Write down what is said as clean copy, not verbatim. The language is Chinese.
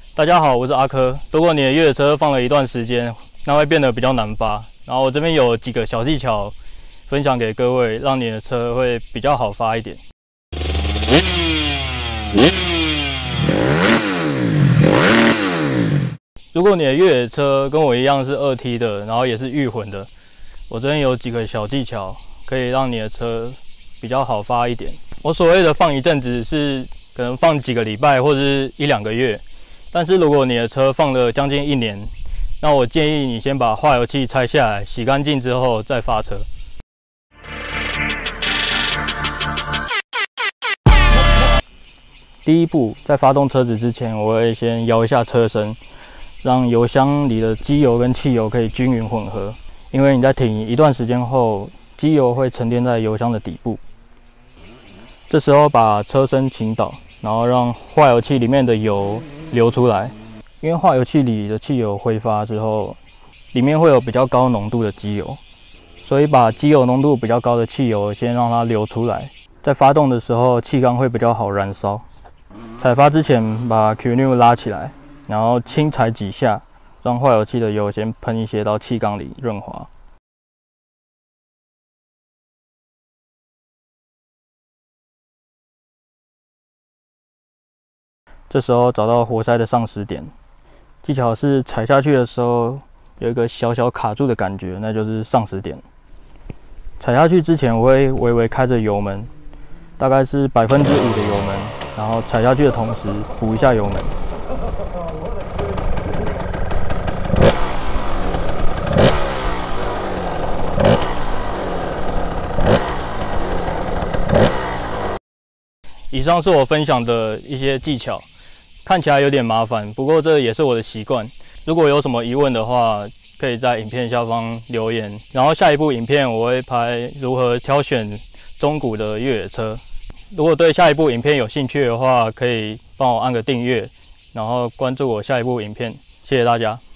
大家好，我是阿珂。如果你的越野车放了一段时间，那会变得比较难发。然后我这边有几个小技巧分享给各位，让你的车会比较好发一点。如果你的越野车跟我一样是2T 的，然后也是预混的，我这边有几个小技巧可以让你的车比较好发一点。我所谓的放一阵子是可能放几个礼拜或者是1、2个月。但是如果你的车放了将近1年，那我建议你先把化油器拆下来，洗干净之后再发车。第一步，在发动车子之前，我会先摇一下车身，让油箱里的机油跟汽油可以均匀混合。因为你在停一段时间后，机油会沉淀在油箱的底部。这时候把车身倾倒，然后让化油器里面的油流出来。因为化油器里的汽油挥发之后，里面会有比较高浓度的机油，所以把机油浓度比较高的汽油先让它流出来。在发动的时候，气缸会比较好燃烧。踩发之前，把 Q-New 拉起来，然后轻踩几下，让化油器的油先喷一些到气缸里润滑。这时候找到活塞的上时点，技巧是踩下去的时候有一个小小卡住的感觉，那就是上时点。踩下去之前，我会微微开着油门，大概是5%的油门，然后踩下去的同时补一下油门。以上是我分享的一些技巧。看起来有点麻烦，不过这也是我的习惯。如果有什么疑问的话，可以在影片下方留言。然后下一部影片我会拍如何挑选中古的越野车。如果对下一部影片有兴趣的话，可以帮我按个订阅，然后关注我下一部影片。谢谢大家。